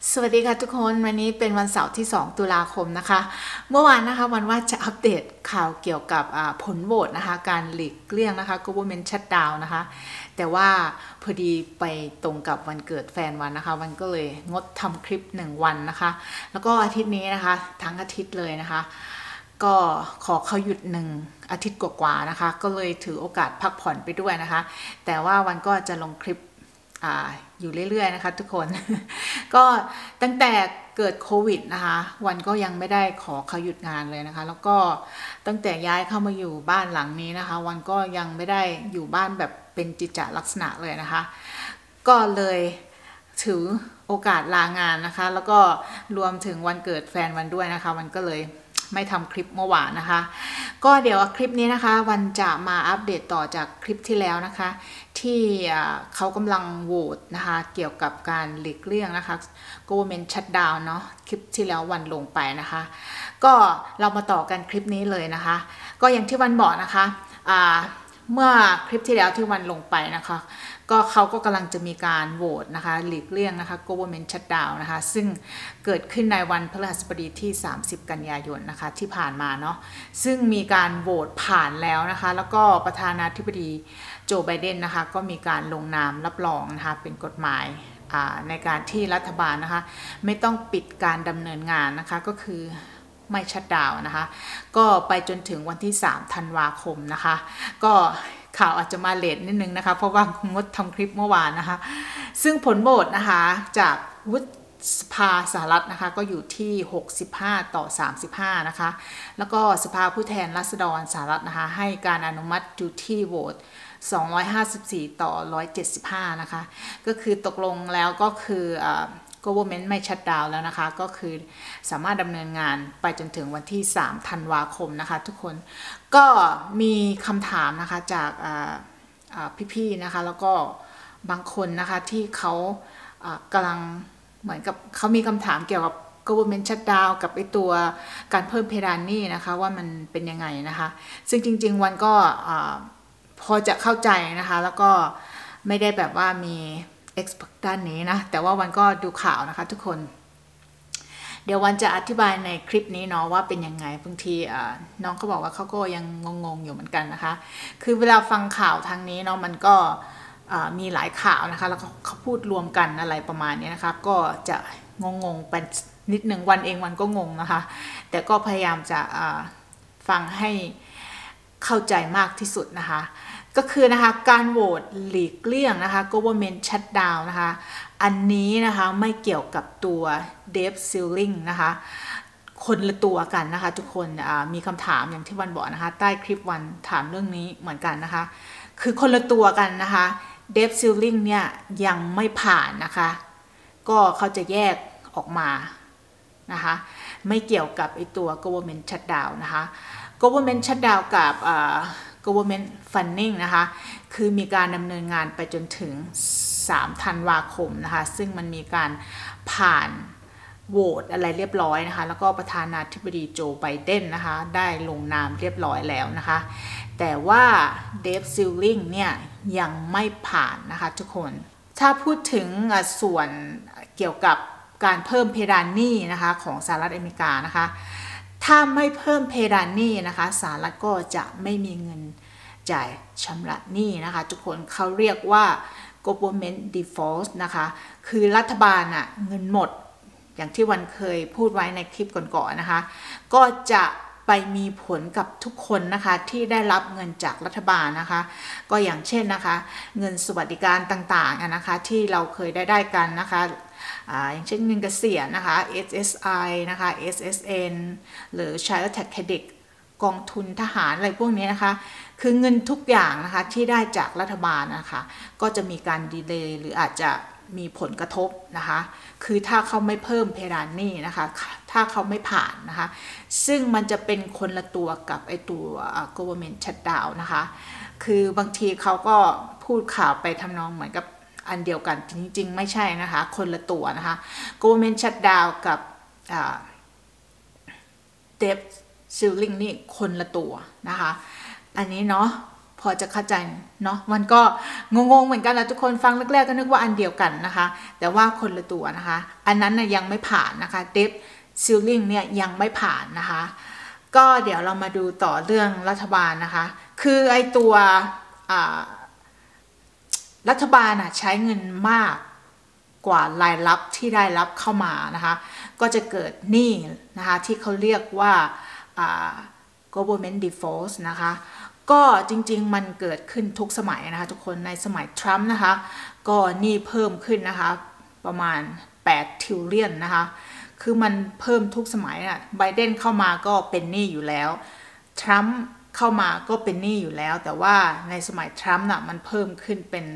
สวัสดีค่ะทุกคนวันนี้เป็นวันเสาร์ที่2ตุลาคมนะคะเมื่อวานนะคะวันว่าจะอัปเดตข่าวเกี่ยวกับผลโหวตนะคะการหลีกเลี่ยงนะคะ government shutdown นะคะแต่ว่าพอดีไปตรงกับวันเกิดแฟนวันนะคะวันก็เลยงดทำคลิป1วันนะคะแล้วก็อาทิตย์นี้นะคะทั้งอาทิตย์เลยนะคะก็ขอเขาหยุด1อาทิตย์กว่าๆนะคะก็เลยถือโอกาสพักผ่อนไปด้วยนะคะแต่ว่าวันก็จะลงคลิปอยู่เรื่อยๆนะคะทุกคน ก็ตั้งแต่เกิดโควิดนะคะวันก็ยังไม่ได้ขอเขาหยุดงานเลยนะคะแล้วก็ตั้งแต่ย้ายเข้ามาอยู่บ้านหลังนี้นะคะวันก็ยังไม่ได้อยู่บ้านแบบเป็นกิจลักษณะเลยนะคะก็เลยถือโอกาสลางานนะคะแล้วก็รวมถึงวันเกิดแฟนวันด้วยนะคะวันก็เลยไม่ทำคลิปเมื่อวานนะคะก็เดี๋ยวคลิปนี้นะคะวันจะมาอัปเดตต่อจากคลิปที่แล้วนะคะที่เขากำลังโหวตนะคะเกี่ยวกับการหลีกเลี่ยงนะคะ government shutdown เนาะคลิปที่แล้ววันลงไปนะคะก็เรามาต่อกันคลิปนี้เลยนะคะก็อย่างที่วันบอกนะคะเมื่อคลิปที่แล้วที่วันลงไปนะคะก็เขาก็กำลังจะมีการโหวตนะคะหลีกเลี่ยงนะคะ government shutdown นะคะซึ่งเกิดขึ้นในวันพฤหัสบดีที่30กันยายนนะคะที่ผ่านมาเนาะซึ่งมีการโหวตผ่านแล้วนะคะแล้วก็ประธานาธิบดีโจไบเดนนะคะก็มีการลงนามรับรองนะคะเป็นกฎหมายในการที่รัฐบาลนะคะไม่ต้องปิดการดำเนินงานนะคะก็คือไม่ชัตดาวน์นะคะก็ไปจนถึงวันที่3ธันวาคมนะคะก็ข่าวอาจจะมาเลทนิดนึงนะคะเพราะว่างดทำคลิปเมื่อวานนะคะซึ่งผลโหวตนะคะจากวุฒิสภาสหรัฐนะคะก็อยู่ที่65 ต่อ 35นะคะแล้วก็สภาผู้แทนราษฎรสหรัฐนะคะให้การอนุมัติอยู่ที่โหวต254 ต่อ 175นะคะก็คือตกลงแล้วก็คือgovernment ไม่ชัตดาวน์แล้วนะคะก็คือสามารถดำเนินงานไปจนถึงวันที่3ธันวาคมนะคะทุกคนก็มีคำถามนะคะจากพี่ๆนะคะแล้วก็บางคนนะคะที่เขากำลังเหมือนกับเขามีคำถามเกี่ยวกับ government shutdown กับไอตัวการเพิ่มเพดานหนี้นะคะว่ามันเป็นยังไงนะคะซึ่งจริงๆวันก็พอจะเข้าใจนะคะแล้วก็ไม่ได้แบบว่ามีexpert ด้านนี้นะแต่ว่าวันก็ดูข่าวนะคะทุกคนเดี๋ยววันจะอธิบายในคลิปนี้เนาะว่าเป็นยังไงบางทีน้องเขาบอกว่าเขาก็ยังงงๆอยู่เหมือนกันนะคะคือเวลาฟังข่าวทางนี้เนาะมันก็มีหลายข่าวนะคะแล้วเขาพูดรวมกันอะไรประมาณนี้นะคะก็จะงงๆไปนิดหนึ่งวันเองวันก็งงนะคะแต่ก็พยายามจะฟังให้เข้าใจมากที่สุดนะคะก็คือนะคะการโหวตหลีกเลี่ยงนะคะ government shutdown นะคะอันนี้นะคะไม่เกี่ยวกับตัว debt ceiling นะคะคนละตัวกันนะคะทุกคนมีคำถามอย่างที่วันบอกนะคะใต้คลิปวันถามเรื่องนี้เหมือนกันนะคะคือคนละตัวกันนะคะ debt ceiling เนี่ยยังไม่ผ่านนะคะก็เขาจะแยกออกมานะคะไม่เกี่ยวกับไอตัว government shutdown นะคะ government shutdown กับgovernment funding นะคะคือมีการดำเนินงานไปจนถึง3ธันวาคมนะคะซึ่งมันมีการผ่านโหวตอะไรเรียบร้อยนะคะแล้วก็ประธานาธิบดีโจไบเดนนะคะได้ลงนามเรียบร้อยแล้วนะคะแต่ว่า debt ceiling เนี่ยยังไม่ผ่านนะคะทุกคนถ้าพูดถึงส่วนเกี่ยวกับการเพิ่มเพดานหนี้นะคะของสหรัฐอเมริกานะคะถ้าไม่เพิ่มเพดานหนี้นะคะสหรัฐก็จะไม่มีเงินจ่ายชำระหนี้นะคะทุกคนเขาเรียกว่า government default นะคะคือรัฐบาลเงินหมดอย่างที่วันเคยพูดไว้ในคลิปก่อนๆนะคะก็จะไปมีผลกับทุกคนนะคะที่ได้รับเงินจากรัฐบาลนะคะก็อย่างเช่นนะคะเงินสวัสดิการต่างๆนะคะที่เราเคยได้กันนะคะอย่างเช่นเงินเกษียณนะคะ SSI นะคะ SSN หรือ Child Tax Credit กองทุนทหารอะไรพวกนี้นะคะคือเงินทุกอย่างนะคะที่ได้จากรัฐบาลนะคะก็จะมีการดีเลย์หรืออาจจะมีผลกระทบนะคะคือถ้าเขาไม่เพิ่มเพดานหนี้นะคะถ้าเขาไม่ผ่านนะคะซึ่งมันจะเป็นคนละตัวกับไอตัว government shutdown นะคะคือบางทีเขาก็พูดข่าวไปทำนองเหมือนกับอันเดียวกันจริงๆไม่ใช่นะคะคนละตัวนะคะ government shutdown กับdebt ceiling นี่คนละตัวนะคะอันนี้เนาะพอจะเข้าใจเนาะมันก็งงๆเหมือนกันนะทุกคนฟังแรกๆก็นึกว่าอันเดียวกันนะคะแต่ว่าคนละตัวนะคะอันนั้นนะยังไม่ผ่านนะคะเดฟซิลลิงเนี่ยยังไม่ผ่านนะคะก็เดี๋ยวเรามาดูต่อเรื่องรัฐบาลนะคะคือไอตัวรัฐบาลใช้เงินมากกว่ารายรับที่ได้รับเข้ามานะคะก็จะเกิดหนี้นะคะที่เขาเรียกว่าgovernment default นะคะก็จริงๆมันเกิดขึ้นทุกสมัยนะคะทุกคนในสมัยทรัมป์นะคะก็หนี้เพิ่มขึ้นนะคะประมาณ8 trillion นะคะคือมันเพิ่มทุกสมัยอ่ะไบเดนเข้ามาก็เป็นหนี้อยู่แล้วทรัมป์เข้ามาก็เป็นหนี้อยู่แล้วแต่ว่าในสมัยทรัมป์น่ะมันเพิ่มขึ้นเป็น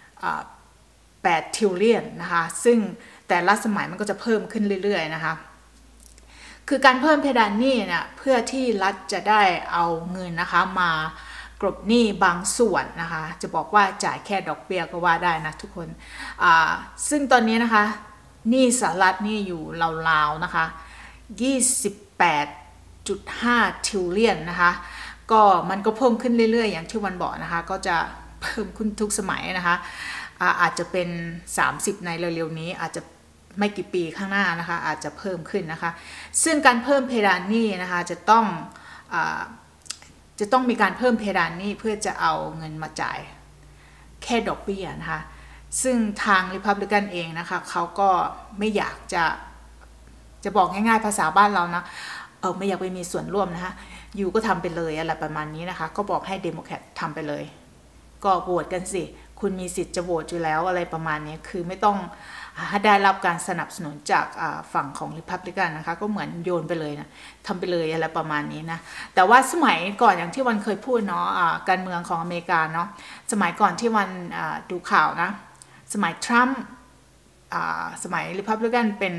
8 trillion นะคะซึ่งแต่ละสมัยมันก็จะเพิ่มขึ้นเรื่อยๆนะคะคือการเพิ่มเพดานหนี้เนี่ยเพื่อที่รัฐจะได้เอาเงินนะคะมากลบหนี้บางส่วนนะคะจะบอกว่าจ่ายแค่ดอกเบี้ยก็ว่าได้นะทุกคนซึ่งตอนนี้นะคะหนี้สหรัฐนี่อยู่ราวๆนะคะ 28.5 trillion นะคะก็มันก็เพิ่มขึ้นเรื่อยๆอย่างที่วันบอกนะคะก็จะเพิ่มขึ้นทุกสมัยนะคะอาจจะเป็น30ในเร็วๆนี้อาจจะไม่กี่ปีข้างหน้านะคะอาจจะเพิ่มขึ้นนะคะซึ่งการเพิ่มเพดานหนี้นะคะจะต้องมีการเพิ่มเพดานหนี้เพื่อจะเอาเงินมาจ่ายแค่ดอกเบี้ยนะคะซึ่งทาง Republican เองนะคะเขาก็ไม่อยากจะบอกง่ายๆภาษาบ้านเรานะไม่อยากไปมีส่วนร่วมนะคะอยู่ก็ทำไปเลยอะไรประมาณนี้นะคะก็บอกให้เดโมแครตทำไปเลยก็โหวตกันสิคุณมีสิทธิ์จะโหวตอยู่แล้วอะไรประมาณนี้คือไม่ต้องได้รับการสนับสนุนจากฝั่งของ Republican นะคะก็เหมือนโยนไปเลยนะทำไปเลยอะไรประมาณนี้นะแต่ว่าสมัยก่อนอย่างที่วันเคยพูดเนาะการเมืองของอเมริกาเนาะสมัยก่อนที่วันดูข่าวนะสมัยทรัมป์สมัย Republican เป็น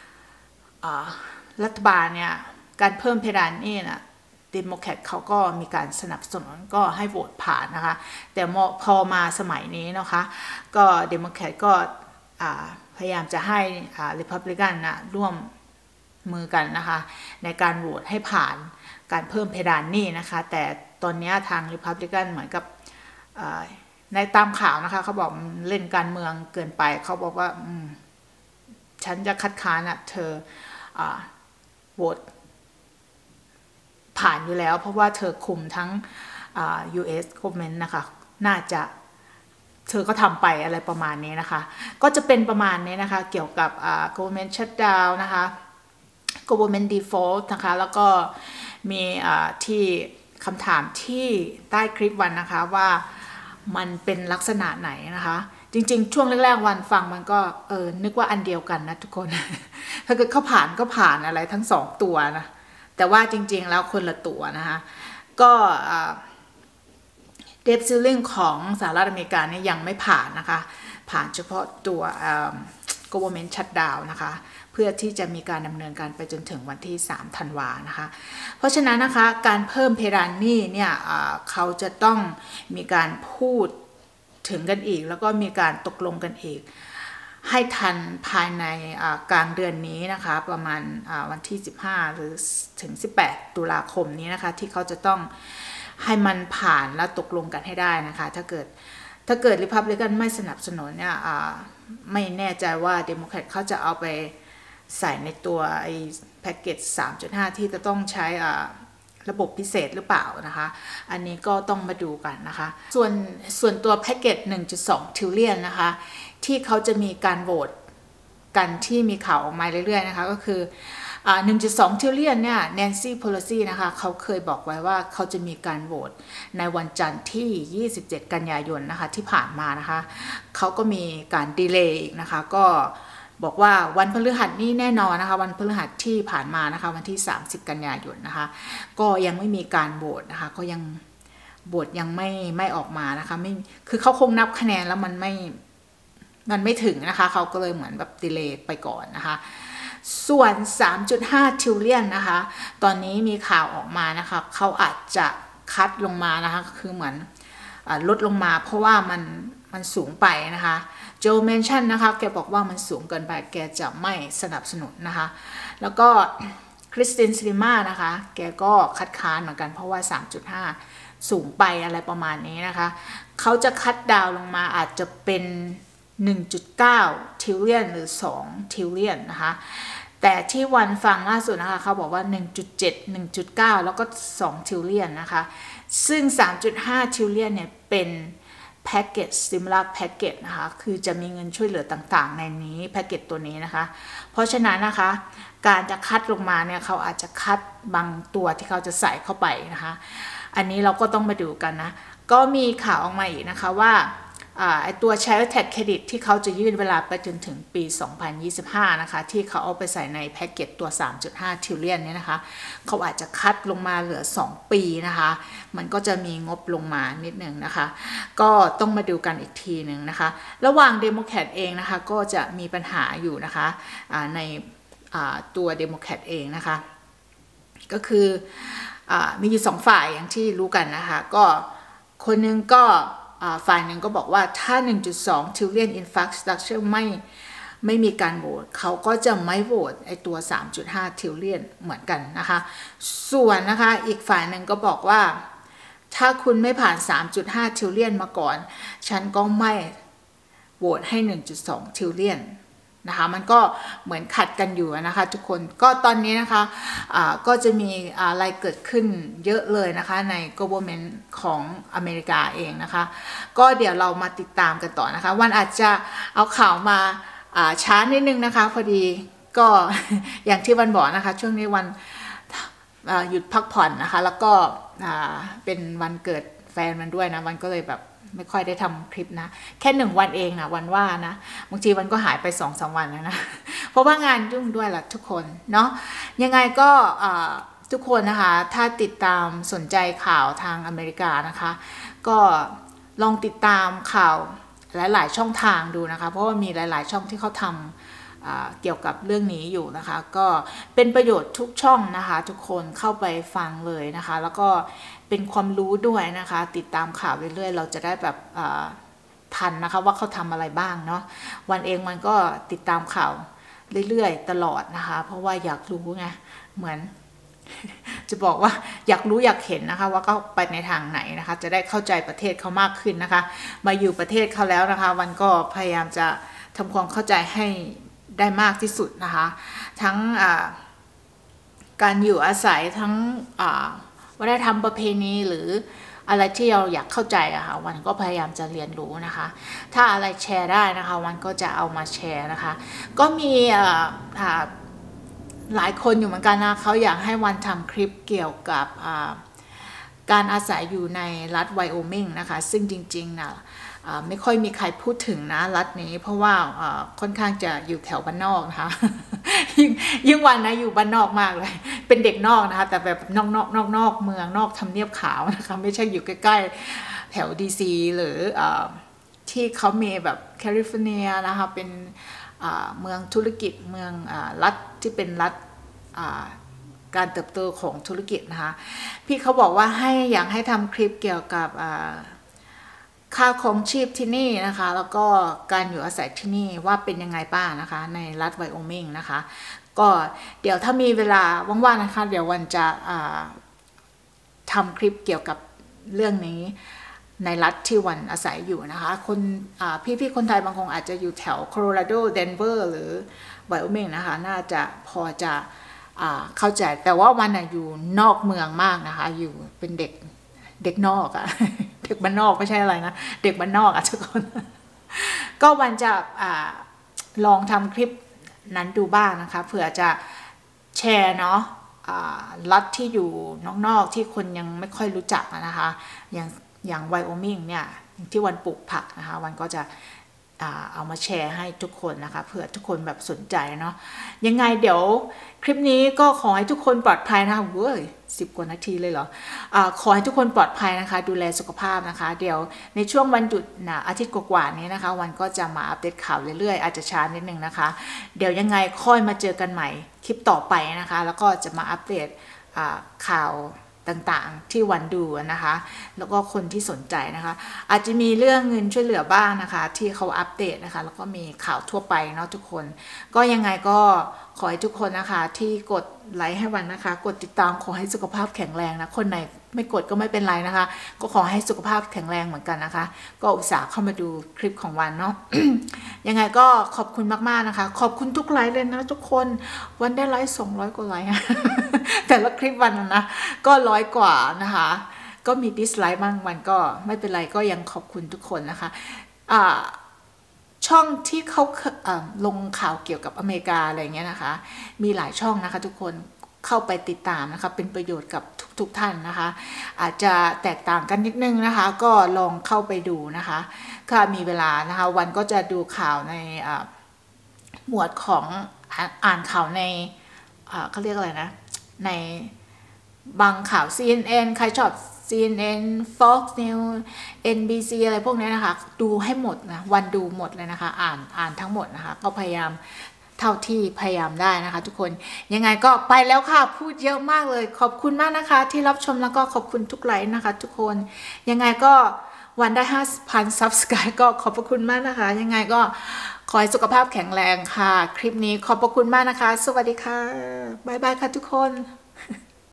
รัฐบาลเนี่ยการเพิ่มเพดานนี่นะเดโมแครตเขาก็มีการสนับสนุนก็ให้โหวตผ่านนะคะแต่พอมาสมัยนี้นะคะก็เดโมแครตก็พยายามจะให้Republican นะร่วมมือกันนะคะในการโหวตให้ผ่านการเพิ่มเพดานหนี้นะคะแต่ตอนนี้ทาง Republican เหมือนกับในตามข่าวนะคะเขาบอกเล่นการเมืองเกินไปเขาบอกว่าฉันจะคัดค้านเธอโหวตผ่านอยู่แล้วเพราะว่าเธอคุมทั้งUS government นะคะน่าจะเธอก็ทำไปอะไรประมาณนี้นะคะก็จะเป็นประมาณนี้นะคะเกี่ยวกับgovernment shutdown นะคะ government default นะคะแล้วก็มีที่คำถามที่ใต้คลิปวันนะคะว่ามันเป็นลักษณะไหนนะคะจริงๆช่วงแรกๆวันฟังมันก็นึกว่าอันเดียวกันนะทุกคน ถ้าเกิดเขาผ่านก็ผ่านอะไรทั้ง2ตัวนะแต่ว่าจริงๆแล้วคนละตัวนะคะก็เดฟซิลลิงของสหรัฐอเมริกาเนี่ยยังไม่ผ่านนะคะผ่านเฉพาะตัว government shutdown นะคะเพื่อที่จะมีการดำเนินการไปจนถึงวันที่3 ธันวานะคะเพราะฉะนั้นนะคะการเพิ่มเพดานหนี้เนี่ยเขาจะต้องมีการพูดถึงกันอีกแล้วก็มีการตกลงกันอีกให้ทันภายในกลางเดือนนี้นะคะประมาณวันที่15หรือถึง18 ตุลาคมนี้นะคะที่เขาจะต้องให้มันผ่านแล้วตกลงกันให้ได้นะคะถ้าเกิด Republican ไม่สนับสนุนเนี่ยไม่แน่ใจว่า Democrat เขาจะเอาไปใส่ในตัวไอ้แพ็กเกจ 3.5 ที่จะต้องใช้ระบบพิเศษหรือเปล่านะคะอันนี้ก็ต้องมาดูกันนะคะส่วนตัวแพ็กเกจ 1.2 trillion นะคะที่เขาจะมีการโหวตกันที่มีข่าวออกมาเรื่อยๆนะคะก็คือ1.2 trillion เนี่ย Nancy Pelosi นะคะเขาเคยบอกไว้ว่าเขาจะมีการโหวตในวันจันทร์ที่27 กันยายนนะคะที่ผ่านมานะคะเขาก็มีการดีเลย์อีกนะคะก็บอกว่าวันพฤหัสนี้แน่นอนนะคะวันพฤหัสที่ผ่านมานะคะวันที่30 กันยายนนะคะก็ยังไม่มีการโหวตนะคะก็ยังโหวตยังไม่ออกมานะคะไม่คือเขาคงนับคะแนนแล้วมันไม่ถึงนะคะเขาก็เลยเหมือนแบบดีเลย์ไปก่อนนะคะส่วน 3.5 trillion นะคะตอนนี้มีข่าวออกมานะคะเขาอาจจะคัดลงมานะคะคือเหมือนลดลงมาเพราะว่ามันสูงไปนะคะโจเมนชั่นนะคะแกบอกว่ามันสูงเกินไปแกจะไม่สนับสนุนนะคะแล้วก็คริสตินซิลิมานะคะแกก็คัดค้านเหมือนกันเพราะว่า 3.5 สูงไปอะไรประมาณนี้นะคะเขาจะคัดดาวลงมาอาจจะเป็น 1.9 trillion หรือ2 trillion นะคะแต่ที่วันฟังล่าสุดนะคะเขาบอกว่า 1.7 1.9 แล้วก็2 trillion นะคะซึ่ง 3.5 trillion เนี่ยเป็นแพ็กเกจสติมูลัสแพ็กเกจนะคะคือจะมีเงินช่วยเหลือต่างๆในนี้แพ็กเกจตัวนี้นะคะเพราะฉะนั้นนะคะการจะคัดลงมาเนี่ยเขาอาจจะคัดบางตัวที่เขาจะใส่เข้าไปนะคะอันนี้เราก็ต้องมาดูกันนะก็มีข่าวออกมาอีกนะคะว่าไอตัว Child Tax Credit ที่เขาจะยื่นเวลาไปจนถึงปี 2025 นะคะที่เขาเอาไปใส่ในแพ็กเกจตัว 3.5 trillion เนี่ยนะคะเขาอาจจะคัดลงมาเหลือ2 ปีนะคะมันก็จะมีงบลงมานิดนึงนะคะก็ต้องมาดูกันอีกทีหนึ่งนะคะระหว่างเดโมแครตเองนะคะก็จะมีปัญหาอยู่นะคะในตัวเดโมแครตเองนะคะก็คือมีอยู่2 ฝ่ายอย่างที่รู้กันนะคะก็คนนึงก็ฝ่ายหนึ่งก็บอกว่าถ้า 1.2 trillion infrastructure ไม่มีการโหวตเขาก็จะไม่โหวตไอตัว 3.5 trillion เหมือนกันนะคะส่วนนะคะอีกฝ่ายหนึ่งก็บอกว่าถ้าคุณไม่ผ่าน 3.5 trillion มาก่อนฉันก็ไม่โหวตให้ 1.2 trillion นะคะมันก็เหมือนขัดกันอยู่นะคะทุกคนก็ตอนนี้นะคะก็จะมีอะไรเกิดขึ้นเยอะเลยนะคะใน government ของอเมริกาเองนะคะก็เดี๋ยวเรามาติดตามกันต่อนะคะวันอาจจะเอาข่าวมาช้านิดนึงนะคะพอดีก็อย่างที่วันบอกนะคะช่วงนี้วันหยุดพักผ่อนนะคะแล้วก็เป็นวันเกิดแฟนมันด้วยนะวันก็เลยแบบไม่ค่อยได้ทำคลิปนะแค่1 วันเองนะวันว่านะบางทีวันก็หายไป2-3 วันแล้วนะเพราะว่างานยุ่งด้วยล่ะทุกคนเนาะยังไงก็ทุกคนนะคะถ้าติดตามสนใจข่าวทางอเมริกานะคะก็ลองติดตามข่าวหลายๆช่องทางดูนะคะเพราะว่ามีหลายๆช่องที่เขาทำเกี่ยวกับเรื่องนี้อยู่นะคะก็เป็นประโยชน์ทุกช่องนะคะทุกคนเข้าไปฟังเลยนะคะแล้วก็เป็นความรู้ด้วยนะคะติดตามข่าวเรื่อยๆเราจะได้แบบทันนะคะว่าเขาทำอะไรบ้างเนาะวันเองมันก็ติดตามข่าวเรื่อยๆตลอดนะคะเพราะว่าอยากรู้ไงเหมือนจะบอกว่าอยากรู้อยากเห็นนะคะว่าเขาไปในทางไหนนะคะจะได้เข้าใจประเทศเขามากขึ้นนะคะมาอยู่ประเทศเขาแล้วนะคะวันก็พยายามจะทำความเข้าใจให้ได้มากที่สุดนะคะทั้งการอยู่อาศัยทั้งวัฒนธรรมประเพณีหรืออะไรที่เราอยากเข้าใจอะค่ะวันก็พยายามจะเรียนรู้นะคะถ้าอะไรแชร์ได้นะคะวันก็จะเอามาแชร์นะคะก็มีหลายคนอยู่เหมือนกันนะเขาอยากให้วันทำคลิปเกี่ยวกับการอาศัยอยู่ในรัฐไวโอมิงนะคะซึ่งจริงๆนะไม่ค่อยมีใครพูดถึงนะรัฐนี้เพราะว่าค่อนข้างจะอยู่แถวบ้านนอกนะคะยิ่งวันนะอยู่บ้านนอกมากเลยเป็นเด็กนอกนะคะแต่แบบนอกเมืองนอกทำเนียบขาวนะคะไม่ใช่อยู่ใกล้ๆแถวดีซีหรือที่เขามีแบบแคลิฟอร์เนียนะคะเป็นเมืองธุรกิจเมืองรัฐที่เป็นรัฐการเติบโตของธุรกิจนะคะพี่เขาบอกว่าอยากให้ทำคลิปเกี่ยวกับค่าครองชีพที่นี่นะคะแล้วก็การอยู่อาศัยที่นี่ว่าเป็นยังไงบ้างนะคะในรัฐไวโอมิงนะคะก็เดี๋ยวถ้ามีเวลาว่างๆนะคะเดี๋ยววันจะทำคลิปเกี่ยวกับเรื่องนี้ในรัฐที่วันอาศัยอยู่นะคะคนพี่ๆคนไทยบางคนอาจจะอยู่แถวโคโลราโดเดนเวอร์หรือไวโอมิงนะคะน่าจะพอจะเข้าใจแต่ว่าวันอยู่นอกเมืองมากนะคะอยู่เป็นเด็กนอกอะเด็กบ้านนอกไม่ใช่อะไรนะเด็กบ้านนอกอะทุกคนก็วันจะลองทำคลิปนั้นดูบ้างนะคะเผื่อจะแชร์เนาะรัฐที่อยู่นอกๆที่คนยังไม่ค่อยรู้จักนะคะอย่างไวโอมิงเนี่ยที่วันปลูกผักนะคะวันก็จะเอามาแชร์ให้ทุกคนนะคะเผื่อทุกคนแบบสนใจเนาะยังไงเดี๋ยวคลิปนี้ก็ขอให้ทุกคนปลอดภัยนะคะเว้ย10 กว่านาทีเลยเหรอขอให้ทุกคนปลอดภัยนะคะดูแลสุขภาพนะคะเดี๋ยวในช่วงวันหยุดอาทิตย์กว่าๆนี้นะคะวันก็จะมาอัปเดตข่าวเรื่อยๆอาจจะช้านิดนึงนะคะเดี๋ยวยังไงค่อยมาเจอกันใหม่คลิปต่อไปนะคะแล้วก็จะมาอัปเดตข่าวต่างๆที่วันดูนะคะแล้วก็คนที่สนใจนะคะอาจจะมีเรื่องเงินช่วยเหลือบ้างนะคะที่เขาอัปเดตนะคะแล้วก็มีข่าวทั่วไปเนาะทุกคนก็ยังไงก็ขอให้ทุกคนนะคะที่กดไลค์ให้วันนะคะกดติดตามขอให้สุขภาพแข็งแรงนะคนในไม่กดก็ไม่เป็นไรนะคะก็ขอให้สุขภาพแข็งแรงเหมือนกันนะคะก็อุตส่าห์เข้ามาดูคลิปของวันเนาะ ยังไงก็ขอบคุณมากๆนะคะขอบคุณทุกไลค์เลยนะทุกคนวันได้ไลค์200 กว่าไลค์ แต่ละคลิปวันนะก็100 กว่านะคะก็มีดิสไลค์บ้างวันก็ไม่เป็นไรก็ยังขอบคุณทุกคนนะคะช่องที่เขาลงข่าวเกี่ยวกับอเมริกาอะไรเงี้ยนะคะมีหลายช่องนะคะทุกคนเข้าไปติดตามนะคะเป็นประโยชน์กับทุกท่านนะคะอาจจะแตกต่างกันนิดนึงนะคะก็ลองเข้าไปดูนะคะถ้ามีเวลานะคะวันก็จะดูข่าวในหมวดของอ่านข่าวในเขาเรียกอะไรนะในบางข่าว CNN ใครชอบ CNN Fox News NBC อะไรพวกนี้นะคะดูให้หมดนะวันดูหมดเลยนะคะอ่านทั้งหมดนะคะก็พยายามเท่าที่พยายามได้นะคะทุกคนยังไงก็ไปแล้วค่ะพูดเยอะมากเลยขอบคุณมากนะคะที่รับชมแล้วก็ขอบคุณทุกไลค์นะคะทุกคนยังไงก็วันได้ 5,000 Subscribe ก็ขอบคุณมากนะคะยังไงก็ขอให้สุขภาพแข็งแรงค่ะคลิปนี้ขอบคุณมากนะคะสวัสดีค่ะบ๊ายบายค่ะทุกคน